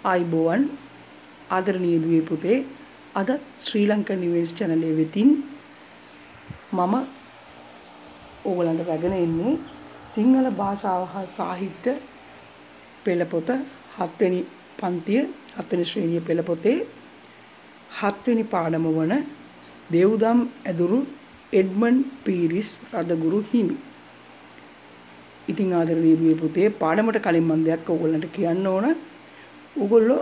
ආයිබෝවන් ආදරණීය දුවේ පුතේ අද ශ්‍රී ලංකා නිවේස් channel එක වෙතින් මම ඕගලන්ට රැගෙන ඉන්නේ සිංහල භාෂාව හා සාහිත්‍ය පෙළපොත 7 වෙනි පන්තිය 7 වෙනි ශ්‍රේණිය පෙළපොතේ 7 වෙනි පාඩම වන දේව්දම් ඇදුරු එඩ්මන්ඩ් පීරිස් රදගුරු හිමි. ඉතින් ආදරණීය දුවේ පුතේ පාඩමට කලින් මම දෙයක් ඕගලන්ට කියන්න ඕන. ඔයගොල්ලෝ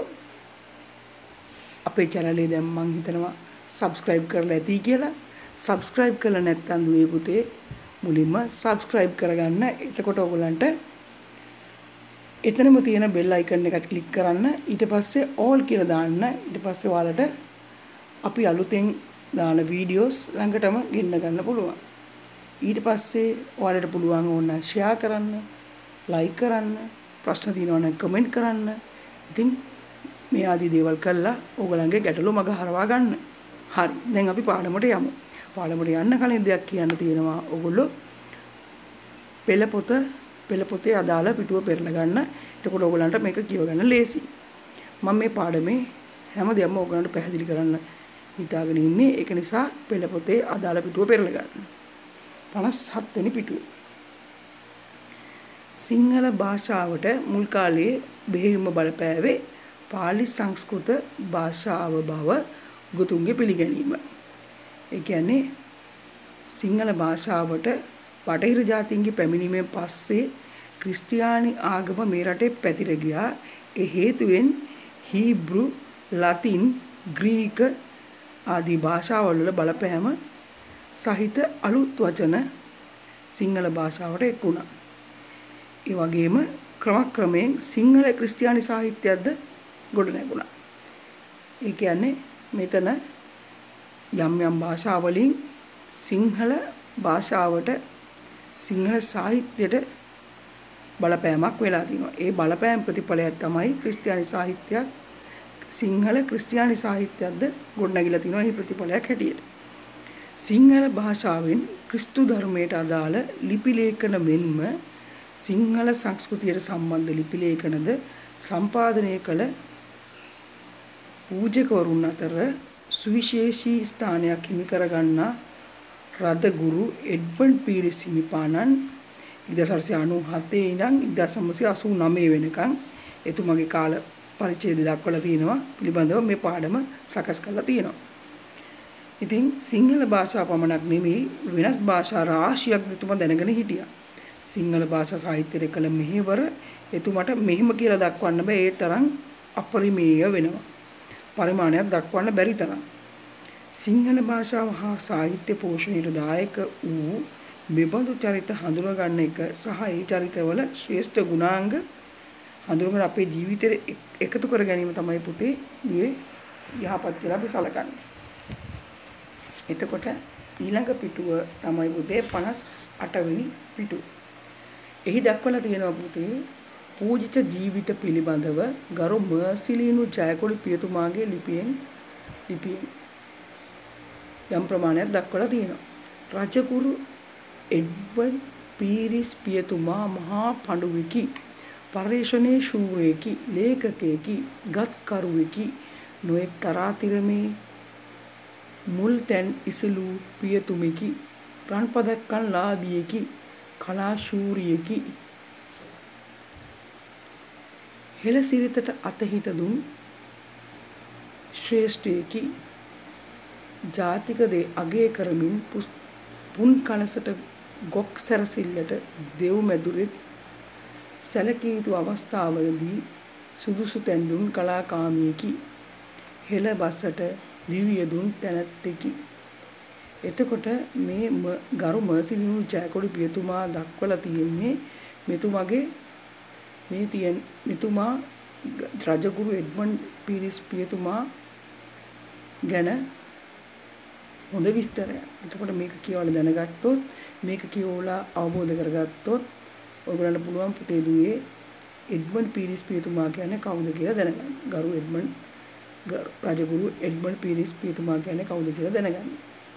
අපේ channel එක දැන් මම හිතනවා subscribe කරලා ඇති කියලා. subscribe කරලා නැත්නම් දුවේ පුතේ මුලින්ම subscribe කරගන්න. එතකොට ඔයගලන්ට එතනම තියෙන bell icon එකත් click කරන්න. ඊට පස්සේ all කියලා දාන්න. ඊට පස්සේ ඔයාලට අපි අලුතෙන් දාන videos ළඟටම ගෙන්න ගන්න පුළුවන්. ඊට පස්සේ ඔයාලට පුළුවන් ඕන share කරන්න, like කරන්න, ප්‍රශ්න තියෙනවා නම් comment කරන්න. ඉතින් මේ ආදී දේවල් කළා ඕගලන්ගේ ගැටලු මග හරවා ගන්න. හරි. දැන් අපි පාඩමට යමු. පාඩමට යන්න කලින් දෙයක් කියන්න තියෙනවා. ඕගොල්ලෝ පෙළපොතේ අදාළ පිටුව පෙරලා ගන්න. එතකොට ඕගලන්ට මේක කියව ගන්න ලේසි. මම මේ පාඩමේ හැම දෙයක්ම ඕගලන්ට පැහැදිලි කරන්න හිතාගෙන ඉන්නේ. ඒක නිසා පෙළපොතේ අදාළ පිටුව පෙරලා ගන්න. 57 වෙනි පිටුව. සිංහල භාෂාවට මුල් කාලයේ බෙහෙවින්ම බලපෑවේ පාලි සංස්කෘත භාෂාව බව උගතුන්ගේ පිළිගැනීම. ඒ කියන්නේ සිංහල භාෂාවට බටහිර ජාතීන්ගේ පැමිණීමෙන් පස්සේ ක්‍රිස්තියානි ආගම මේ රටේ පැතිර ගියා. ඒ හේතුවෙන් හීබ්‍රු, ලතින්, ග්‍රීක ආදී භාෂාවල බලපෑම සහිත අලුත් වචන සිංහල භාෂාවට එක් වුණා. ඒ වගේම ක්‍රමක්‍රමයෙන් සිංහල ක්‍රිස්තියානි සාහිත්‍යයක්ද ගොඩ නැගුණා. ඒ කියන්නේ මෙතන යම් යම් භාෂාවලින් සිංහල භාෂාවට සිංහල සාහිත්‍යයට බලපෑමක් වෙලා තිනවා. ඒ බලපෑම් ප්‍රතිඵලයක් තමයි ක්‍රිස්තියානි සාහිත්‍යයක් සිංහල ක්‍රිස්තියානි සාහිත්‍යයක්ද ගොඩ නැගිලා තිනවා. මේ ප්‍රතිඵලයක් හැටියට සිංහල භාෂාවෙන් ක්‍රිස්තු ධර්මයට අදාළ ලිපි ලේඛන මෙන්ම සිංහල සංස්කෘතියට සම්බන්ධ ලිපි ලේඛනද සම්පාදනය කළ පූජකවරුන් අතර සුවිශේෂී ස්ථානයක් හිමි කරගන්නා රදගුරු එඩ්මන්ඩ් පීරිස් හිමිපාණන් 1897 ඉඳන් 1989 වෙනකන් එතුමගේ කාල පරිච්ඡේදය දක්වලා තියෙනවා. පිළිබඳව මේ පාඩම සකස් කරලා තියෙනවා. ඉතින් සිංහල භාෂාව පමණක් නෙමෙයි වෙනත් භාෂා රාශියක් එතුමා දැනගෙන හිටියා. සිංහල භාෂා සාහිත්‍යයේ කළ මෙහෙවර එතුමාට මෙහිම කියලා දක්වන්න බෑ. ඒ තරම් අපරිමේය වෙනවා. පරිමාණයක් දක්වන්න බැරි තරම්. සිංහල භාෂාව හා සාහිත්‍ය පෝෂණයට දායක වූ මෙබඳු චරිත හඳුනා ගන්න එක සහ ඒ චරිතවල ශ්‍රේෂ්ඨ ගුණාංග හඳුනගෙන අපේ ජීවිතේ එකතු කර ගැනීම තමයි පුතේ මේ යහපත් කියලා අපි සලකන්නේ. එතකොට ඊළඟ පිටුව තමයි පුතේ 58 වෙනි පිටුව. එහි දක්වලා තියෙනවා පුතේ පූජිත ජීවිත පිළිබඳව ගරු මර්සිලිනු ජයකොඩි පියතුමාගේ ලිපියෙන් යම් ප්‍රමාණයක් දක්වලා තියෙනවා. රජගුරු එඩ්වර්ඩ් පීරිස් පියතුමා මහා පඬුවෙකි, පරිශ්‍රණයේ ශූරයෙකි, ලේඛකයෙකි, ගත්කරුවෙකි, නොඑක් තරාතිරමේ මුල් තැන් ඉසලු පියතුමෙකි, රන්පදක්කන් ලාභියෙකි, කලා ශූරියෙකි, හෙළ සිරිතට අතහිත දුන් ශ්‍රේෂ්ඨයෙකි, ජාතික දේ අගය කරමින් පුන් කලසට ගොක් සැරසිල්ලට දෙව් මැදුරෙත් සැලකිය යුතු අවස්ථාවලදී සුදුසු තැන් දුන් කලාකාමියෙකි, හෙළ බසට දිවිය දුන් තැනැත්තෙකි. එතකොට මේ ගරු මර්සිලිනු ජයකොඩි පියතුමා දක්වලා තියෙන්නේ මෙතුමා රජගුරු එඩ්මන්ඩ් පීරිස් පියතුමා ගැන හොඳ විස්තරයක්. එතකොට මේක කියවලා දැනගත්තොත් මේක කියවලා අවබෝධ කරගත්තොත් ඔයගොල්ලන්ට පුළුවන් පුතේ දුවේ එඩ්මන්ඩ් පීරිස් පියතුමා කියන්නේ කවුද කියලා දැනගන්න. රජගුරු එඩ්මන්ඩ් පීරිස් පියතුමා කියන්නේ කවුද කියලා දැනගන්න.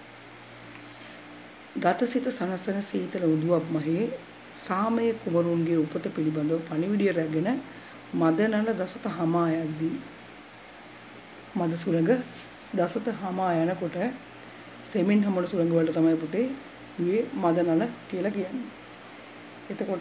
ගතසිත සනසන සීතල උදුවක් මහේ සාමය කුමරුන්ගේ උපත පිළිබඳව පණිවිඩය රැගෙන මදනල දසත හමා යද්දී මද සුළඟ දසත හමා යනකොට සෙමින් හමන සුළඟ වලට තමයි පුතේ දුවේ මදනල කියලා කියන්නේ. එතකොට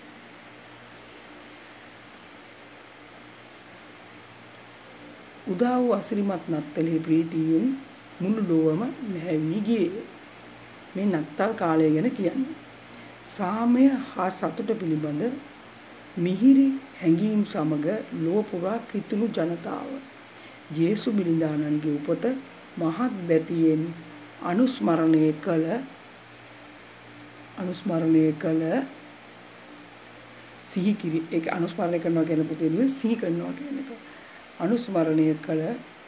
උදා වූ අසිරිමත් නත්තලේ ප්‍රීතියෙන් මුළු ලෝවම නැවී ගියේ. මේ නත්තල් කාලය ගැන කියන්නේ. සාමය හා සතුට පිළිබඳ මිහිරි හැඟීම් සමග ලොව පුරා කිතුණු ජනතාව ජේසු බිලිඳාණන්ගේ උපත මහත් බැතියෙන් අනුස්මරණය කළ සිහි කිරි ඒක අනුස්මරණය කරනවා කියන පුතේදුවේ සිහි කරනවා කියන එක. අනුස්මරණය කළ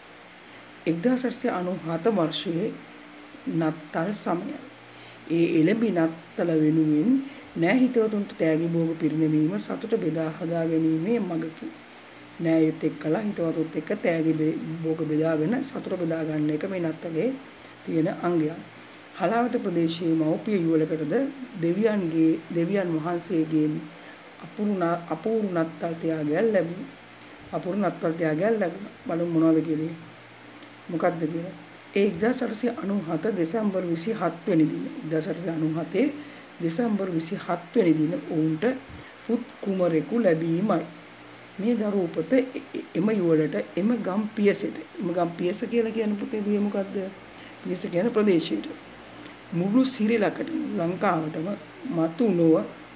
1897 වර්ෂයේ නත්තල් සමය. ඒ එළඹි නත්තල වෙනුවෙන් නෑ හිතවතුන්ට තෑගි භෝග පිරිනැමීම සතුට බෙදා හදා ගැනීමේ මගකි. නෑයුත් එක්කලා හිතවතුත් එක්ක තෑගි භෝග බෙදාගෙන සතුට බෙදා ගන්න එක මේ නත්තලේ තියෙන අංගයක්. හලාවත ප්‍රදේශයේ මව්පිය යුවලකටද දෙවියන් වහන්සේගෙන් අපූර්ව නත්තල් ත්‍යාගයක් ලැබුණා. අපූර්ව නත්තල් ත්‍යාගයක් ලැබුණා. බලමු මොනවද කියන්නේ. මොකක්ද කියලා. ඒ 1897 දෙසැම්බර් 27 වෙනි දින 1897 දෙසැම්බර් 27 වෙනි දින ඔවුන්ට පුත් කුමරෙකු ලැබීමයි. මේ දරුවෝ උපත එම යුවලට එම ගම් පියසෙට. එම ගම් පියස කියලා කියන පුතේ දුවේ මොකද්ද? පියස කියන ප්‍රදේශයට. මුළු ශ්‍රී ලංකාවටම මතුනොව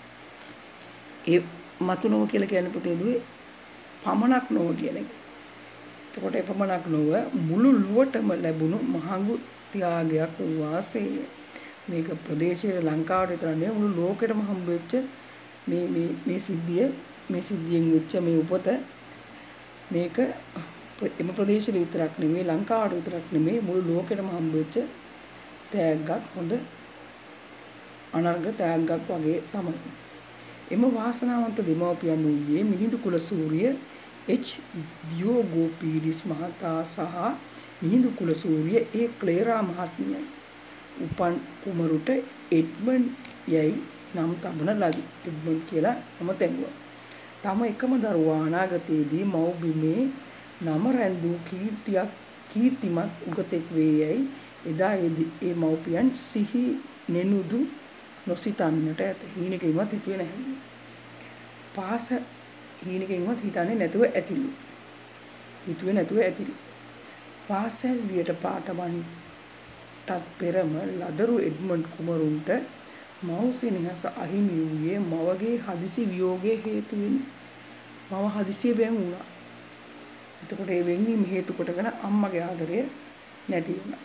කියලා කියන පුතේ දුවේ පමණක් නොව කියන එක. එතකොට එපමණක් නොව මුළු ලොවටම ලැබුණු මහඟු ත්‍යාගයක් වාසය. මේක ප්‍රදේශයේ ලංකාවට විතර නෙවෙයි මුළු ලෝකෙටම හම්බ වෙච්ච මේ සිද්ධියෙන් වෙච්ච මේ උපත මේක එම ප්‍රදේශෙ විතරක් නෙවෙයි ලංකාවට විතරක් නෙවෙයි මුළු ලෝකෙටම හම්බ වෙච්ච ත්‍යාගයක් හොඳ අනර්ග ත්‍යාගයක් වගේ තමයි. එම වාසනාවන්ත දෙමව්පියන් වූයේ මිහිඳු කුල සූරිය එච් දියෝගෝ පීරිස් මහතා සහ මිහිඳු කුල සූරිය ඒ ක්ලේරා මහත්මියයි. උපන් කුමරුට එඩ්මන්ඩ් යයි නම් තබන ලදී. එඩ්මන්ඩ් කියලා නම තැබුවා. තම එකම දරුවා අනාගතයේදී මව්බිමේ නම රැඳූ කීර්තිමත් උගතෙක් වේයයි එදා ඒ මව්පියන් සිහි නෙනුදු නොසිතන්නට ඇත. හීනකින්වත් හිතුවේ නැහැ. පාස හීනකින්වත් හිතන්නේ නැතුව ඇතිලු. හිතුවේ නැතුව ඇතිලු. පාසල් වියට පාතවන්ටත් පෙරම ලදරු එඩ්මන්ඩ් කුමරුන්ට මව්සෙනෙහස අහිමි වූයේ මවගේ හදිසි වියෝගයේ හේතුවෙන්. මව හදිසියෙ වෙන් වුණා. එතකොට ඒ වෙන්වීම හේතු කොටගෙන අම්මගේ ආදරය නැති වුණා.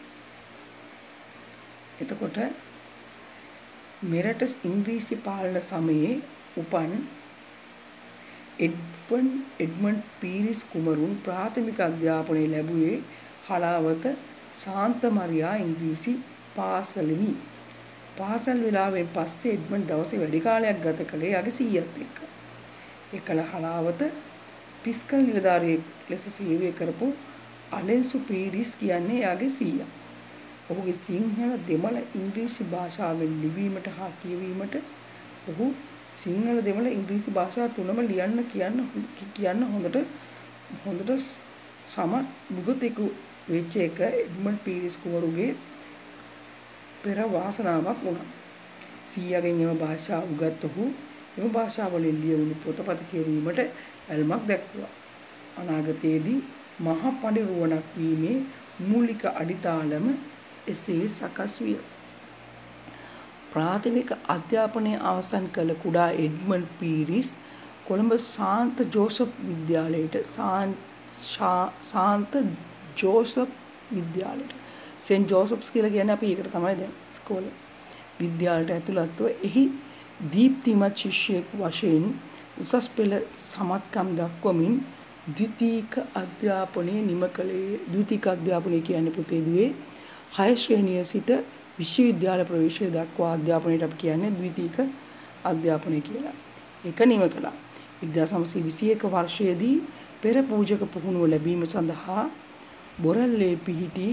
එතකොට මෙරට ඉංග්‍රීසි පාලන සමයේ උපන් එඩ්මන්ඩ් පීරිස් කුමරුන් ප්‍රාථමික අධ්‍යාපනය ලැබුවේ හලාවත සාන්ත මරියා ඉංග්‍රීසි පාසලෙනි. පාසල් වෙලාවෙන් පස්සේ එඩ්මන්ඩ් දවසේ වැඩි කාලයක් ගත කළේ යගේ සීයාත් එක්ක. එකල හලාවත පිස්කල් නිලධාරියෙක් ලෙස සේවය කරපු අලෙන්සු පීරිස් කියන්නේ යගේ සීයා. ඔහුගේ සිංහල දෙමළ ඉංග්‍රීසි භාෂාවෙන් ලිවීමට හා කියවීමට ඔහු සිංහල දෙමළ ඉංග්‍රීසි භාෂා තුනම ලියන්න කියන්න හොඳට සමත් මුගතෙකු වෙච්ච එක එඩ්මන්ඩ් පීරිස් කුමරුගේ පෙර වාසනාවක් වුණා. සීයාගෙන් එම භාෂාව උගත් ඔහු එම භාෂාවලින් ලියවුණු පොතපත කියවීමට ඇල්මක් දැක්වුවා. අනාගතයේදී මහා පඬිරුවණක් වීමේ මූලික අඩිතාලම එසේ සකස් විය. ප්‍රාථමික අධ්‍යාපනය අවසන් කළ කුඩා එඩ්මන්ඩ් පීරිස් කොළඹ සාන්ත ජෝසප් විද්‍යාලයට සෙන්ට් ජෝසප්ස් කියලා කියන්නේ අපි ඒකට තමයි දැන් ඉස්කෝලේ විද්‍යාලයට ඇතුළත්ව එහි දීප්තිමත් ශිෂ්‍යයෙක් වශයෙන් උසස් පෙළ සමත්කම් දක්වමින් ද්විතීක අධ්‍යාපනය කියන්නේ පුතේ දුවේ 6 ශ්‍රේණිය සිට විශ්වවිද්‍යාල ප්‍රවේශය දක්වා අධ්‍යාපනයට අපි කියන්නේ ද්විතීක අධ්‍යාපනය කියලා. ඒක නිම කළා. 1921 වර්ෂයේදී පෙර පූජක පුහුණුව ලැබීම සඳහා බොරැල්ලේ පිහිටි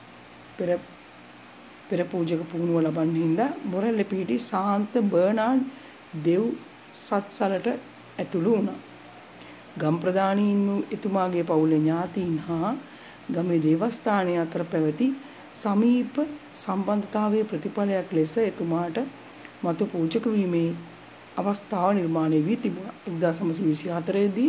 පෙර පූජක පුහුණුව ලබන්න හින්දා බොරැල්ලේ පිහිටි සාන්ත බර්නාඩ් දෙව් සත්සලට ඇතුළු වුණා. ගම් ප්‍රධානීන් වූ එතුමාගේ පවුලේ ඥාතීන් හා ගමේ දේවස්ථානය අතර පැවති සමීප සම්බන්ධතාවයේ ප්‍රතිඵලයක් ලෙස එතුමාට මතු පූජක වීමේ අවස්ථාව නිර්මාණය වී තිබුණා. 1924 දී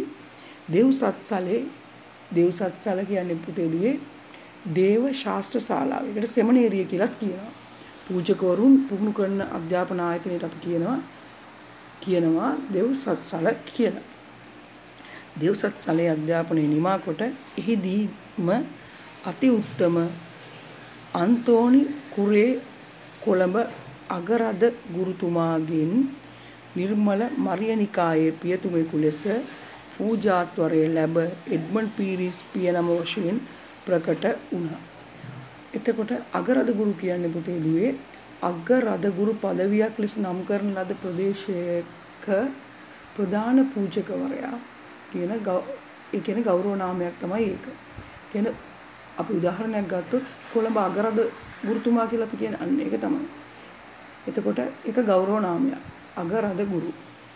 දෙව්සත්සල කියන්නේ පුතේදුවේ දේව ශාස්ත්‍ර ශාලාව. ඒකට සෙමිනේරිය කියලා කියනවා. පූජකවරුන් පුහුණු කරන අධ්‍යාපන ආයතනයට අපි කියනවා දෙව්සත්සල කියලා. දෙව්සත්සලේ අධ්‍යාපනය නිමා කොට එහිදීම අති උත්තම අන්තෝනි කුරේ කොළඹ අගරද ගුරුතුමාගෙන් නිර්මල මරියනිකායේ පියතුමෙකු ලෙස පූජාත්වරය ලැබ එඩ්මන්ඩ් පීරිස් පියනම වශයෙන් ප්‍රකට වුණා. එතකොට අගරද ගුරු කියන්නේ පුතේදුවේ අගරද ගුරු පදවියක් ලෙස නම් කරන ලද ප්‍රදේශයක ප්‍රධාන පූජකවරයා කියන ඒ කියන්නේ ගෞරව නාමයක් තමයි ඒක. කියන්නේ අපි උදාහරණයක් ගත්තොත් කොළඹ අගරද ගුරුතුමා කියලා අපි කියන්නේ අන්න ඒක තමයි. එතකොට ඒක ගෞරව නාමයක්. අගරද ගුරු.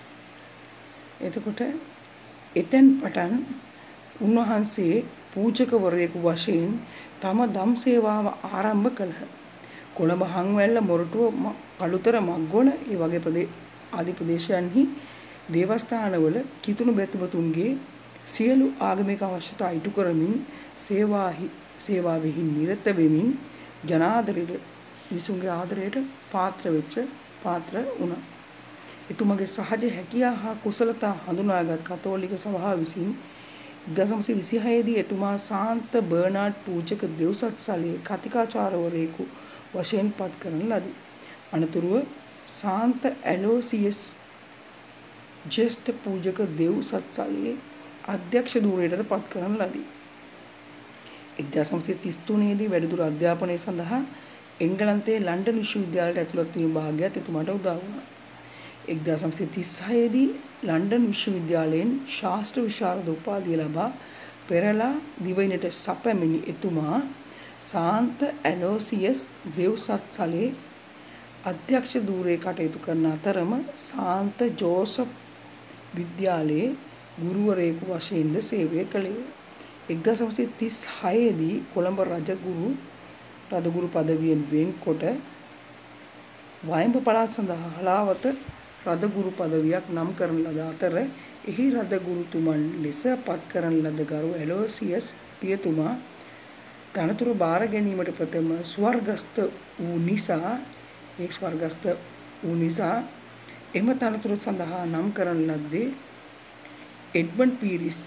එතකොට එතෙන් පටන් උන්වහන්සේ පූජකවරයෙකු වශයෙන් තම දම් සේවාව ආරම්භ කළහ. කොළඹ හංවැල්ල මොරටුව කළුතර මග්ගොන ඒ වගේ ආදී ප්‍රදේශයන්හි දේවස්ථානවල කිතුණු බැතිමතුන්ගේ සියලු ආගමික අවශ්‍යතා ඉටු කරමින් සේවාවෙහි නිරත වෙමින් ජනාදරයට විසුන්ගේ ආදරයට පාත්‍ර වුණා. එතුමගේ සහජ හැකියාව හා කුසලතා හඳුනාගත් කතෝලික සභාව විසින් 1926 දී එතුමා සාන්ත බර්නාඩ් පූජක දෙව්සත්සලේ කතිකාචාර්යවරයෙකු වශයෙන් පත් කරන ලදී. අනතුරුව සාන්ත ඇලෝසියස් ජ්‍යෙෂ්ඨ පූජක දෙව්සත්සලේ අධ්‍යක්ෂ ධූරයට පත් කරන ලදී. 1933 දී වැඩිදුර අධ්‍යාපනය සඳහා එංගලන්තයේ ලන්ඩන් විශ්වවිද්‍යාලයට ඇතුළත් වීම භාග්‍යවත් එතුමාට උදා වුණා. 1936 දී ලන්ඩන් විශ්වවිද්‍යාලයෙන් ශාස්ත්‍ර විශාරද උපාධිය ලබා පෙරලා දිවයිනට සැපැමිණි එතුමා සාන්ත ඇලෝසියස් දෙව්සත්සලේ අධ්‍යක්ෂ ධූරයේ කටයුතු කරන අතරම සාන්ත ජෝසප් විද්‍යාලයේ ගුරුවරයෙකු වශයෙන්ද සේවය කළේ. 1936 දී කොළඹ රදගුරු පදවියෙන් වෙන්කොට වයඹ පළාත් සඳහා හලාවත රදගුරු පදවියක් නම් කරන ලද අතර එහි රදගුරුතුමන් ලෙස පත් කරන ලද ගරු ඇලෝසියස් පියතුමා තනතුරු බාර ගැනීමට ප්‍රථම ස්වර්ගස්ථ වූ නිසා එම තනතුර සඳහා නම් කරන ලද්දේ එඩ්මන්ඩ් පීරිස්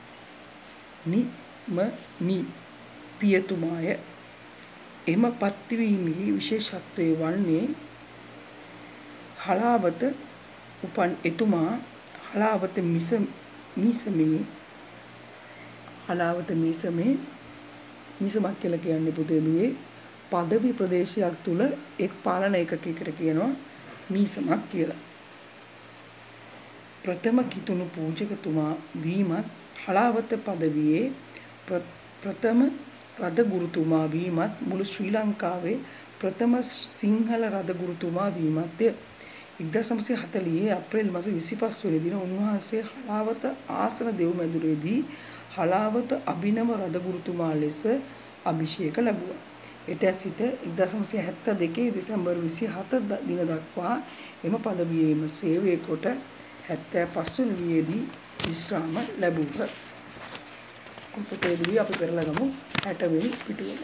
පියතුමාය. එම පත්වීමෙහි විශේෂත්වය වන්නේ හලාවත උපන් එතුමා හලාවත මිසමක් කියලා කියන්නේ පුතේදුවේ පදවි ප්‍රදේශයක් තුල එක් පාලන ඒකකයකට කියනවා මීසමක් කියලා. ප්‍රථම කිතුණු පූජකතුමා වීමත් හලාවත පදවියේ ප්‍රථම රද ගුරුතුමා වීමත් මුළු ශ්‍රී ලංකාවේ ප්‍රථම සිංහල රද ගුරුතුමා වීමත්ය. 1940 අප්‍රේල් මාස 25 වෙනි දින උන්වහන්සේ හලාවත ආසන දෙව් මැදුරේදී හලාවත අභිනව රද ගුරුතුමා ලෙස අභිෂේක ලැබුවා. එතැන් සිට 1972 දෙසැම්බර් 27 දින දක්වා එම පදවියේම සේවය කොට 75 වියේදී විශ්‍රාම ලැබුවා. කොටේදී අපි පෙරලා ගමු 60 වෙනි පිටුවල.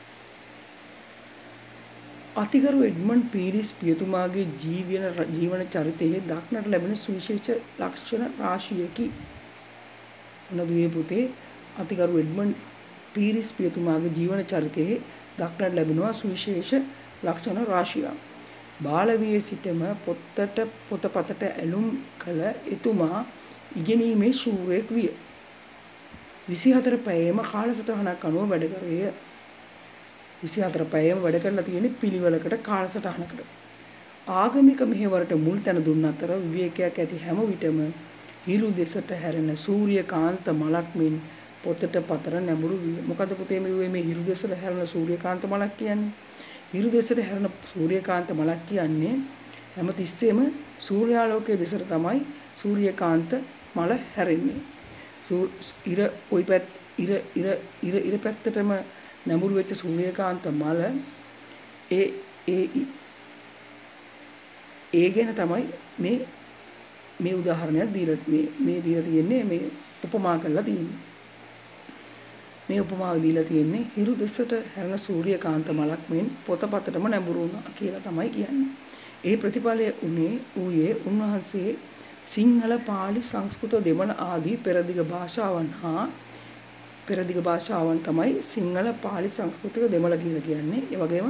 අතිගරු එඩ්මන්ඩ් පීරිස් පියතුමාගේ ජීවන චරිතයේ දක්නට ලැබෙන සුවිශේෂ ලක්ෂණ රාශියකි. මොනදුවේ පුතේ අතිගරු එඩ්මන්ඩ් පීරිස් පියතුමාගේ ජීවන චරිතයේ දක්නට ලැබෙනවා සුවිශේෂ ලක්ෂණ රාශියක්. බාලවියේ සිටම පොතපතට ඇලුම් කළ එතුමා ඉගෙනීමේ ශූරයෙක් විය. 24 පැයේම කාලසටහනක් අනුව වැඩ කරේ. 24 පැයේම වැඩ කරලා තියෙන්නේ පිළිවෙලකට කාලසටහනකට. ආගමික මෙහෙවරට මුල් තැන දුන්න අතර විවේකයක් ඇති හැම විටම හිරු දෙසට හැරෙන සූර්යකාන්ත මලක් මෙන් පොතට පතර නැඹුරු විය. මොකද පුතේ මේ හිරු දෙසට හැරෙන සූර්යකාන්ත මලක් කියන්නේ? හිරු දෙසට හැරෙන සූර්යකාන්ත මලක් කියන්නේ හැමතිස්සෙම සූර්යාලෝකයේ දෙසට තමයි සූර්යකාන්ත මල හැරෙන්නේ. ඉර කොයි පැත් ඉර පැත්තටම නැඹුරු වෙච්ච සූර්යකාන්ත මල ඒ ගැන තමයි මේ උදාහරණයක් දීලා මේ දීලා තියෙන්නේ මේ උපමා කරලා තියෙන්නේ. මේ උපමාව දීලා තියෙන්නේ හිරු දෙසට හැරෙන සූර්යකාන්ත මලක් මෙන් පොතපතටම නැඹුරු වුණා කියලා තමයි කියන්නේ. ඒ ප්‍රතිඵලය ඌයේ උන්වහන්සේ සිංහල පාලි සංස්කෘත දෙමළ ආදී පෙරදිග භාෂාවන් තමයි සිංහල පාලි සංස්කෘතික දෙමළ කියලා කියන්නේ. ඒ වගේම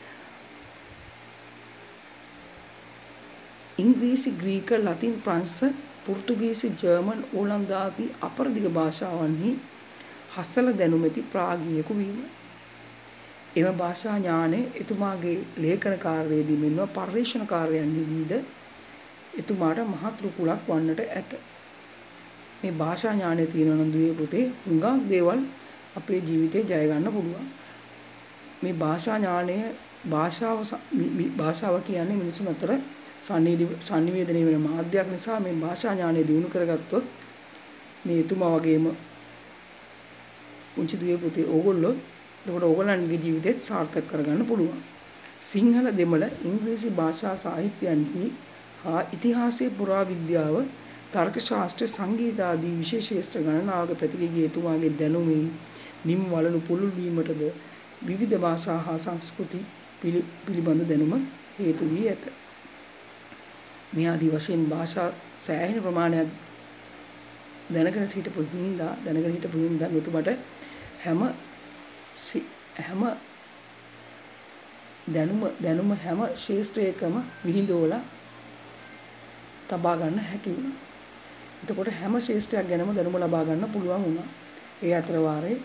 ඉංග්‍රීසි ග්‍රීක ලතින් ප්‍රංශ පෘතුගීසි ජර්මන් ඕලන්ද ආදී අපරදිග භාෂාවන්හි හසල දැනුමැති ප්‍රාග්ඥයෙකු වීම. එම භාෂා ඥානය එතුමාගේ ලේඛන කාර්යයේදී මෙන්ම පර්යේෂණ කාර්යයන්හිදීද එතුමාට මහත් රුකුලක් වන්නට ඇත. මේ භාෂා ඥානය තියෙනවා නම් දුවේ පුතේ හුඟක් දේවල් අපේ ජීවිතේ ජය ගන්න පුළුවන්. මේ භාෂා ඥානය භාෂාව කියන්නේ මිනිසුන් අතර සංනිවේදනය වෙන මාධ්‍යයක් නිසා මේ භාෂා ඥානය දිනු කරගත්තොත් මේ එතුමා වගේම උන්චි දුවේ පුතේ ඕගොල්ලෝ එතකොට ඕගොල්ලන්ගේ ජීවිතේත් සාර්ථක කරගන්න පුළුවන්. සිංහල දෙමළ ඉංග්‍රීසි භාෂා සාහිත්‍යයන්හි හා ඉතිහාසයේ පුරාවිද්‍යාව තර්ක ශාස්ත්‍ර සංගීත ආදී විශේෂ ශාස්ත්‍ර ගණනාවක පැතිරී එතුමාගේ දැනුමේ නිම් වලනු පුළුල් වීමටද විවිධ භාෂා හා සංස්කෘති පිළිබඳ දැනුම හේතු වී ඇත. මේ ආදී වශයෙන් භාෂා සෑහෙන ප්‍රමාණයක් දැනගෙන හිටපු හින්දා මෙතුමට හැම දැනුම හැම ශාස්ත්‍රයකම විහිදෝලා තබා ගන්න හැකි වුණා. එතකොට හැම ශාස්ත්‍රයක් ගැනම දැනුම ලබා ගන්න පුළුවන් වුණා. ඒ අතර වාරේ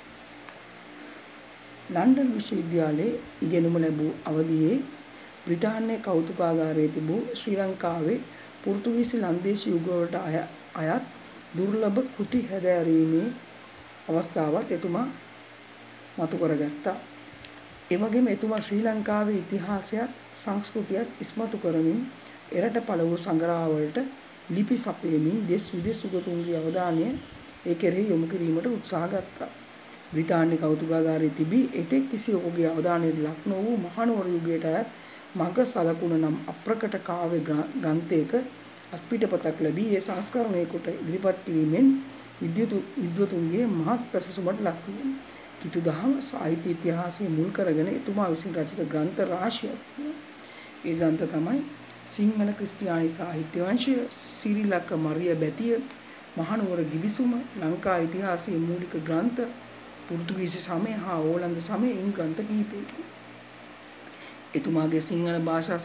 ලන්ඩන් විශ්වවිද්‍යාලයේ ඉගෙනුම ලැබූ අවදියේ බ්‍රිතාන්‍ය කෞතුකාගාරයේ තිබූ ශ්‍රී ලංකාවේ පෘතුගීසි ලන්දේසි යුගවලට අයත් දුර්ලභ කෘති හැදෑරීමේ අවස්ථාවක් එතුමා මතු කරගත්තා. ඒ වගේම එතුමා ශ්‍රී ලංකාවේ ඉතිහාසයත් සංස්කෘතියත් ඉස්මතු කරමින් එරට පළ වූ සංග්‍රහවලට ලිපි සපයමින් දෙස් විදෙස් උගතුන්ගේ අවධානය ඒ කෙරෙහි යොමු කිරීමට උත්සාහ ගත්තා. බ්‍රිතාන්‍ය කෞතුකාගාරයේ තිබී එතෙක් කිසිවෙකුගේ අවධානයට ලක් නො වූ මහනුවර යුගයට අයත් මග සලකුණ නම් අප්‍රකට කාව්‍ය ග්‍රන්ථයක අත්පිටපතක් ලැබී ඒ සංස්කරණය කොට ඉදිරිපත් කිරීමෙන් විද්වතුන්ගේ මහත් ප්‍රශංසාවට ලක් වුණා. කිතු දහම සාහිත්‍ය ඉතිහාසයේ මුල් කරගෙන එතුමා විසින් රචිත ග්‍රන්ථ රාශියක්. ඒ ග්‍රන්ථ තමයි සිංහල ක්‍රිස්තියානි සාහිත්‍ය වංශය, සිරිලක මරිය බැතිය, මහනුවර ගිවිසුම, ලංකා ඉතිහාසයේ මූලික ග්‍රන්ථ, පෘතුගීසි සමය හා ඕලන්ද සමය ග්‍රන්ථ කිහිපයකි. එතුමාගේ සිංහල භාෂා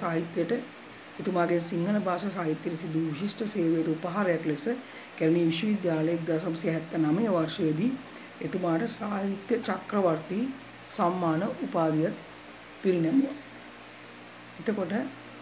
සාහිත්‍යයේ සිදු විශිෂ්ට සේවයට උපහාරයක් ලෙස කැලණිය විශ්වවිද්‍යාලයේ 1979 වර්ෂයේදී එතුමාට සාහිත්‍ය චක්‍රවර්ති සම්මාන උපාධිය පිරිනැමුවා. එතකොට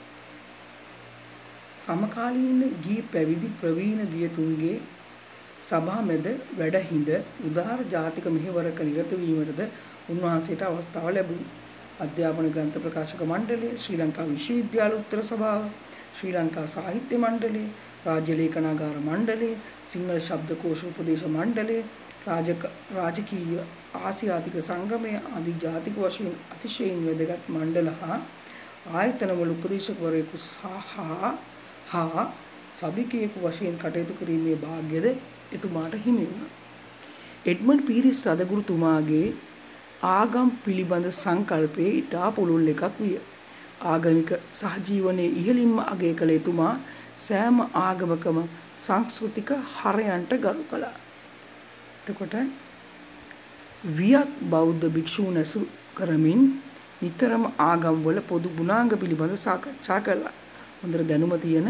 සමකාලීන ගී පැවිදි ප්‍රවීණ දියතුන්ගේ සභා මැද වැඩහිඳ උදාර ජාතික මෙහෙවරක නිරත වීමටද උන්වහන්සේට අවස්ථාව ලැබුණා. අධ්‍යාපන ග්‍රන්ථ ප්‍රකාශක මණ්ඩලය, ශ්‍රී ලංකා විශ්වවිද්‍යාල උත්තර සභාව, ශ්‍රී ලංකා සාහිත්‍ය මණ්ඩලය, රාජ්‍ය ලේඛනාගාර මණ්ඩලය, සිංහල ශබ්දකෝෂ උපදේශ මණ්ඩලය, රාජකීය ආසියාතික සංගමය ආදී ජාතික වශයෙන් අතිශයින් වැදගත් මණ්ඩල හා ආයතනවල උපදේශකවරයෙකු හා සභිකයෙකු වශයෙන් කටයුතු කිරීමේ වාග්යද එතුමාට හිමි වුණා. එඩ්මන්ඩ් පීරිස් රදගුරුතුමාගේ ආගම් පිළිබඳ සංකල්පයේ ඉතා පුළුල් එකක් විය. ආගමික සහජීවනයේ ඉහළින්ම අගය කළ එතුමා සෑම ආගමකම සංස්කෘතික හරයන්ට ගරු කළා. එතකොට වියත් බෞද්ධ භික්ෂූන් ඇසුරු කරමින් නිතරම ආගම්වල පොදු ගුණාංග පිළිබඳ සාකච්ඡා කළා. හොඳට දැනුම තියෙන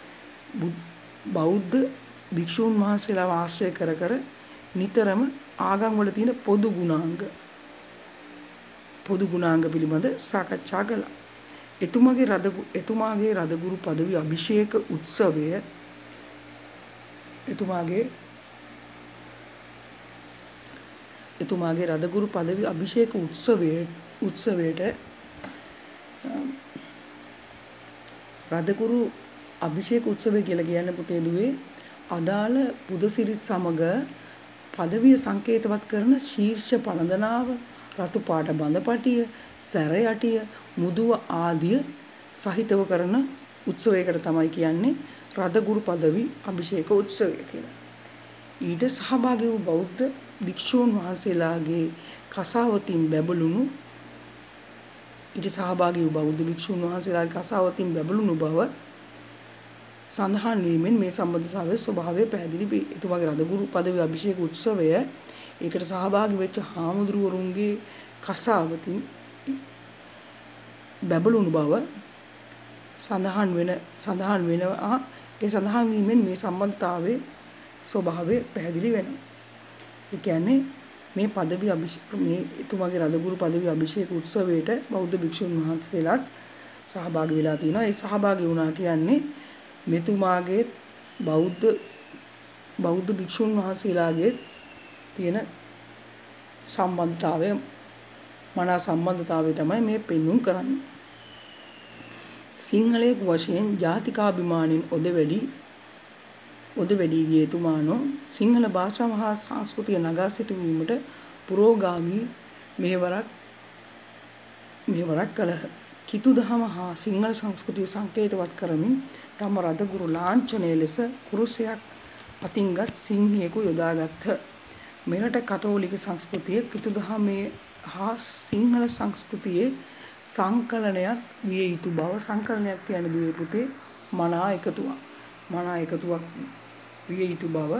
බෞද්ධ භික්ෂූන් වහන්සේලාව ආශ්‍රය කර නිතරම ආගම්වල තියෙන පොදු ගුණාංග පිළිබඳ සාකච්ඡා කළා. එතුමාගේ රදගුරු පදවි අභිෂේක උත්සවය එතුමාගේ රදගුරු පදවි අභිෂේක උත්සවයට රදගුරු අභිෂේක උත්සවය කියලා කියන්නේ පුතේ දුවේ අදාළ පුදසිරිත් සමග පදවිය සංකේතවත් කරන ශීර්ෂ පළඳනාව, රතු පාට බඳපටිය, සැර යටිය, මුදුව ආදිය සහිතව කරන උත්සවයකට තමයි කියන්නේ රදගුරු පදවි අභිෂේක උත්සවය කියලා. ඊට සහභාගී වූ බෞද්ධ භික්ෂූන් වහන්සේලාගේ කසාවතින් බැබළුණු බව සඳහන් වීමෙන් මේ සම්බන්ධතාවයේ ස්වභාවය පැහැදිලි වේ. එතුමාගේ රදගුරු පදවි අභිෂේක උත්සවය ඒකට සහභාගී වෙච්ච හාමුදුරුවරුන්ගේ කසාවතින් බැබළුණු බව සඳහන් වෙනවා. ඒ සඳහන් වීමෙන් මේ සම්බන්ධතාවයේ ස්වභාවය පැහැදිලි වෙනවා. ඒ කියන්නේ මේ එතුමාගේ රදගුරු පදවි අභිෂේක උත්සවයට බෞද්ධ භික්ෂුන් වහන්සේලාත් සහභාගී වෙලා තිනවා. ඒ සහභාගී වුණා කියන්නේ මෙතුමාගේ බෞද්ධ භික්ෂුන් වහන්සේලාගේ තියෙන සම්බන්ධතාවය, මනා සම්බන්ධතාවය තමයි මේ පෙන්වුම් කරන්නේ. සිංහලයෙක් වශයෙන් ජාතිකාභිමානයෙන් ඔද වැඩි ගිය එතුමානෝ සිංහල භාෂාව හා සංස්කෘතිය නගා සිටුවීමට පුරෝගාමී මෙහෙවරක් කළහ. කිතු දහම හා සිංහල සංස්කෘතිය සංකේතවත් කරමින් තම රදගුරු ලාංඡනය ලෙස කුරුසයක් අතින්ගත් සිංහියෙකු යොදාගත්හ. මෙරට කතෝලික සංස්කෘතිය කිතු දහමේ හා සිංහල සංස්කෘතියේ සංකලනයක් විය යුතු බව, සංකලනයක් කියන්නේ දුවේ පුතේ මනා එකතුවක් විය යුතු බව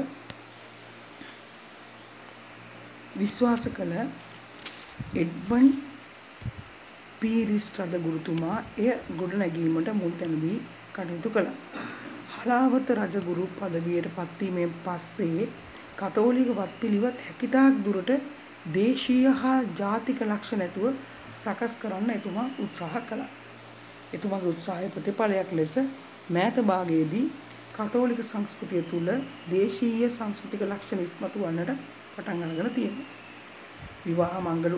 විශ්වාස කළ එඩ්මන්ඩ් පීරිස් රදගුරුතුමා එය ගොඩනැගීමට මුල් තැන දී කටයුතු කළා. හලාවත රජගුරු පදවියට පත්වීමෙන් පස්සේ කතෝලික වත්පිළිවෙත් හැකිතාක් දුරට දේශීය හා ජාතික ලක්ෂණ ඇතුව සකස් කරන්න එතුමා උත්සාහ කළා. එතුමාගේ උත්සාහයේ ප්‍රතිඵලයක් ලෙස මෑත භාගයේදී කතෝලික සංස්කෘතිය තුළ දේශීය සංස්කෘතික ලක්ෂණ ඉස්මතු වන්නට පටන් අරගෙන තියෙනවා. විවාහ මංගල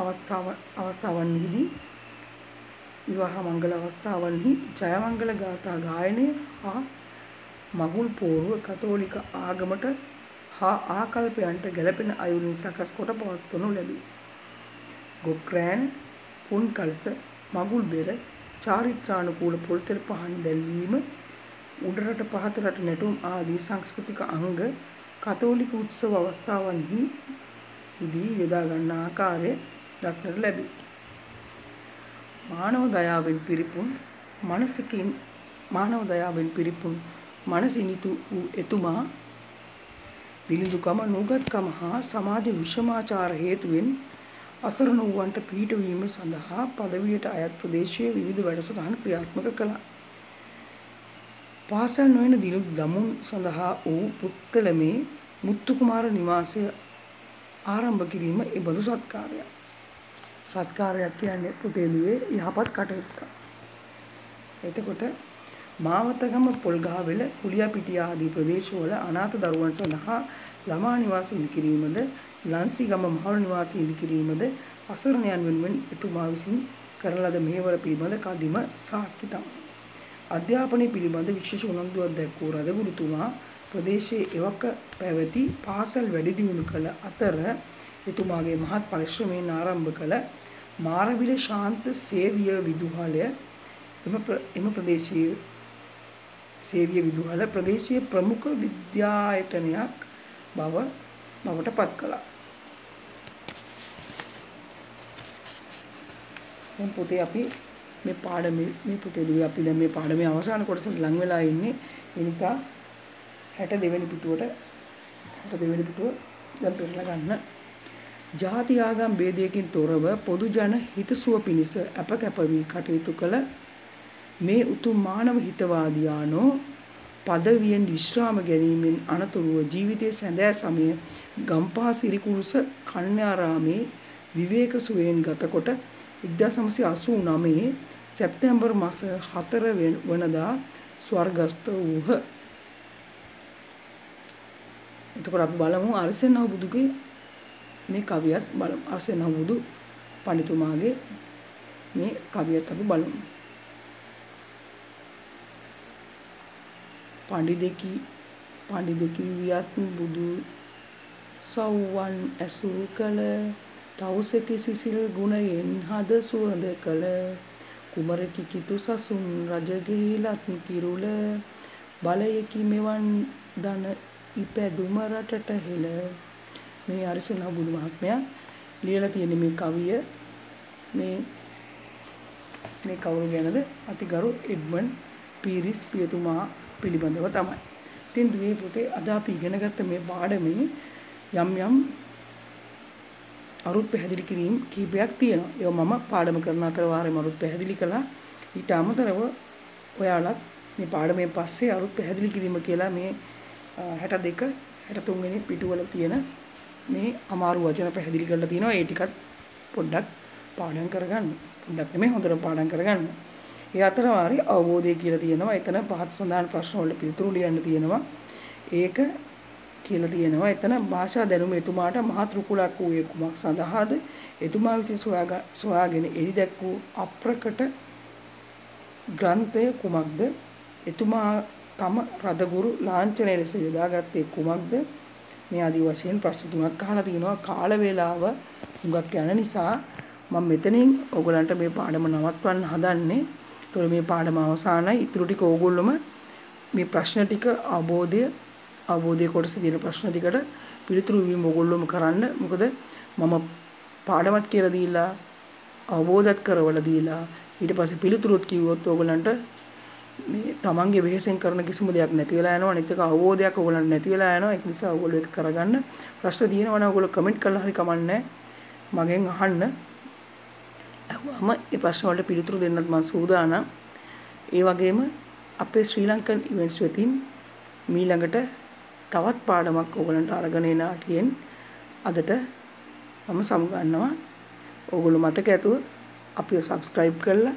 අවස්ථාවන්හි ජයමංගල ගාථා ගායනය හා මගුල් පෝරුව කතෝලික ආගමට හා ආකල්පයන්ට ගැළපෙන අයුරින් සකස් කොට පවත්වනු ලැබේ. ගොක්රෑන, පුන් කලස, මගුල් බෙර, චාරිත්‍රානුකූල පොල්තෙල් පහන් දැල්වීම, උඩරට පහතරට නැටුම් ආදී සංස්කෘතික අංග කතෝලික උත්සව අවස්ථාවන්හි යොදා ගන්න ආකාරය දක්නට ලැබේ. මානව දයාවෙන් පිරිපුන් මනසිනිතු වූ එතුමා දිලිඳුකම, නුගත්කම හා සමාජ විෂමාචාර හේතුවෙන් අසරණ වූවන්ට පිහිටවීම සඳහා පදවියට අයත් ප්‍රදේශයේ විවිධ වැඩසටහන් ක්‍රියාත්මක කළා. පාසල් නොවන දිලිඳු දමුන් සඳහා වූ පුත්තලමේ මුත්තුකුමාර නිවාසය ආරම්භ කිරීම එබඳු සත්කාරයක්. සත්කාරයක් කියන්නේ පුතේලුවේ යහපත් කටයුත්තක්. එතකොට මාවතගම, පොල්ගහවෙල, කුලියාපිටිය ආදී ප්‍රදේශවල අනාථ දරුවන් සඳහා ළමා නිවාස ඉදි කිරීමද, ලන්සිගම මහලු නිවාස ඉදි කිරීමද අසරණයන් වෙනුවෙන් එතුමා විසින් කරන ලද මෙහෙවර පිළිබඳ කදිම සාක්ෂි තමයි. අධ්‍යාපනය පිළිබඳ විශේෂ උනන්දුවක් දැක්වූ රජගුරුතුමා ප්‍රදේශයේ එවක පැවති පාසල් වැඩි දියුණු කළ අතර එතුමාගේ මහත් පරිශ්‍රමයෙන් ආරම්භ කළ මාරවිල ශාන්ත සේවිය විදුහලය ප්‍රදේශීය ප්‍රමුඛ විද්‍යායතනයක් බවට පත් කළා. දැන් පුතේ අපි මේ පාඩමේ අවසාන කොටසට ලං වෙලා ඉන්නේ. ඒ නිසා 62 වෙනි පිටුව දැන් පෙරලා ගන්න. ජාති ආගම් ભેදයකින් තොරව පොදු ජන හිතසුව පිණිස අපකැප වී කටයුතු කළ මේ උතුම් මානව හිතවාදියානෝ පදවියෙන් විශ්‍රාම ගැනීමෙන් අනතුරුව ජීවිතයේ සැඳෑ සමය ගම්පහ සිරිකුරුස කන්‍යාරාමේ විවේක සුවයෙන් ගතකොට 1989 සැප්තැම්බර් මාස 4 වෙනිදා ස්වර්ගස්ථ වූහ. එතකොට අපි බලමු අරසෙනව බුදුගේ මේ කවියත් බලමු. අරසෙනව බුදු පඬිතුමාගේ මේ කවියත් අපි බලමු. පඬිදු කිවියත් බුදු සව්වන් ඇසුරු කළ තවුසකි සිසිල් ගුණයෙන් හද සුවඳ කළ කුමර කිකිතු සසුන් රජගෙහිලත් කිරුල බලයකි මෙවන් දන ඉපැදුම රටට හෙළ. මේ අරිසුනා බුදු මහත්මයා ලියලා තියෙන මේ කවිය මේ කවුරු ගැනද? අතිගරු එඩ්මන්ඩ් පීරිස් පියතුමා පිළිබඳව තමයි. ඉතින් දුවේ පුතේ අද අපි ඉගෙන ගත්ත මේ පාඩමේ යම් අරුත් පැහැදිලි කිරීම කීපයක් තියෙනවා. ඒවා මම පාඩම කරන අතර වාරේ අරුත් පැහැදිලි කළා. ඊට අමතරව ඔයාලත් මේ පාඩමෙන් පස්සේ අරුත් පැහැදිලි කිරීම කියලා මේ 62 63 වෙනි පිටුවල තියෙන මේ අමාරු වචන පැහැදිලි කරලා තියෙනවා. ඒ ටිකත් පොඩ්ඩක් පාඩම් කරගන්න. පොඩ්ඩක් නෙමෙයි හොඳට පාඩම් කරගන්න. ඒ අතර වාරේ අවබෝධය කියලා තියෙනවා. එතන පහත් සඳහන් ප්‍රශ්න වලට පිළිතුරු ලියන්න තියෙනවා. ඒක කියලා තියෙනවා. එතන භාෂා දැනුම එතුමාට මහත් රුකුලක් වූයේ කුමක් සඳහාද? එතුමා විසින් සොයාගෙන එළි දැක් වූ අප්‍රකට ග්‍රන්ථය කුමක්ද? එතුමා තම රදගුරු ලාංඡනය ලෙස යොදාගත්තේ කුමක්ද? මේ ආදී වශයෙන් ප්‍රශ්න තුනක් අහලා තිනවා. කාල වේලාව හුඟක් යන නිසා මම මෙතනින් ඕගලන්ට මේ පාඩම නවත්වන්න හදන්නේ. ඒතකොට මේ පාඩම අවසానයි. ඊටු ටික ඕගොල්ලොම මේ ප්‍රශ්න ටික අවබෝධය කොටස තියෙන ප්‍රශ්න ටිකට පිළිතුරු වීම ඕගොල්ලොම කරන්න. මොකද මම පාඩමත් කියලා දීලා අවබෝධත් කරවලා දීලා ඊට පස්සේ පිළිතුරුත් කිව්වොත් ඕගලන්ට මේ තමන්ගේ වෙහෙසෙන් කරන කිසිම දෙයක් නැති වෙලා යනවා. අනිත් එක අවබෝධයක් ඕගලන්ට නැති වෙලා යනවා. ඒක නිසා ඕගොල්ලෝ ඒක කරගන්න. ප්‍රශ්න තියෙනවා නම් ඕගොල්ලෝ කමෙන්ට් කරලා හරි කමන්නේ මගෙන් අහන්න. අහුවම ඒ ප්‍රශ්න වලට පිළිතුරු දෙන්නත් මම සූදානම්. ඒ වගේම අපේ ශ්‍රී ලංකන් ඉවෙන්ට්ස් වෙතින් මීළඟට තවත් පාඩමක් ඕගලන්ට අරගෙන එන ආටියෙන් අදට මම සමුගන්නවා. ඕගොල්ලෝ මතක ඇතුව අපිව subscribe කරලා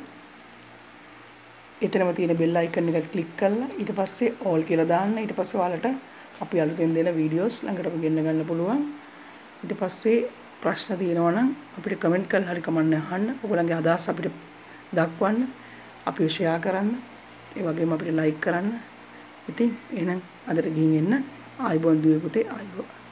එතනම තියෙන bell icon එකට click කරලා ඊට පස්සේ all කියලා දාන්න. ඊට පස්සේ ඔයාලට අපි අලුතෙන් දෙන videos ළඟටම ගෙන්න ගන්න පුළුවන්. ඊට පස්සේ ප්‍රශ්න තියෙනවා නම් අපිට කමෙන්ට් කරලා හරි කමන්නේ අහන්න. ඔයගොල්ලන්ගේ අදහස් අපිට දක්වන්න. අපිව share කරන්න. ඒ වගේම අපිට like කරන්න. ඉතින් එහෙනම් අදට ගිහින් එන්න. ආයිබෝන් දුවේ පුතේ ආයිබෝන්.